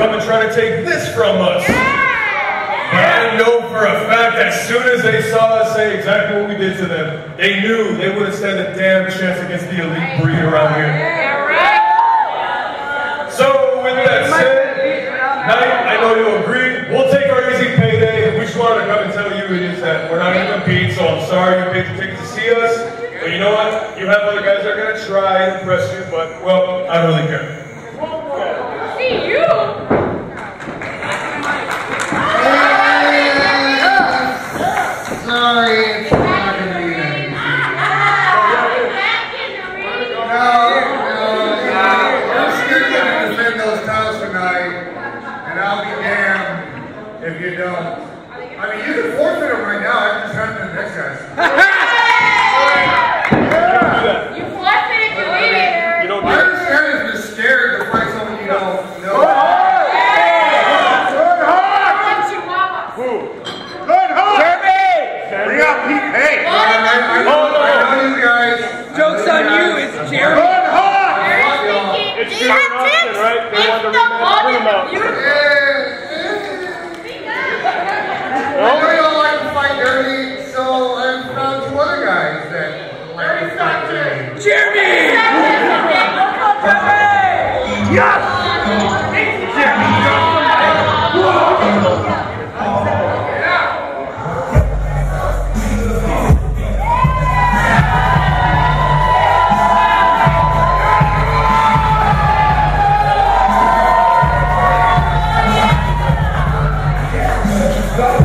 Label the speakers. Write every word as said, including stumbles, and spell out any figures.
Speaker 1: come and try to take this from us. But I know for a fact that as soon as they saw us say exactly what we did to them, they knew they wouldn't stand a damn chance against the elite breed around here. So with that said, Knight, I know you'll agree, we'll take our easy payday. We just wanted to come and tell you it is that we're not going to compete, so I'm sorry you paid the ticket to see us. But you know what? You have other guys that are going to try and impress you, but, well, I don't really care.
Speaker 2: See you?
Speaker 3: Sorry, it's not going to be that easy. No, no, no. I'm still going to defend those titles tonight, and I'll be damned if you don't. I mean, you can forfeit them right now. I can just have them to the next guys.
Speaker 2: You forfeited your leader.
Speaker 1: You don't do
Speaker 3: I
Speaker 1: it.
Speaker 3: understand if you're scared to fight someone you don't know.
Speaker 2: Good heart.
Speaker 1: Who?
Speaker 4: Good hope! Jeremy! Bring out Pete Hay!
Speaker 3: I, I, I, know, I know you guys.
Speaker 5: Joke's on you, it's Jeremy.
Speaker 4: Good heart!
Speaker 1: It's Jimmy and Austin, right? They want to rematch. Bring them out.
Speaker 3: I know you don't like to fight dirty, so I found two other guys that like to fight dirty.
Speaker 5: Jeremy!
Speaker 4: Yes!
Speaker 3: Go!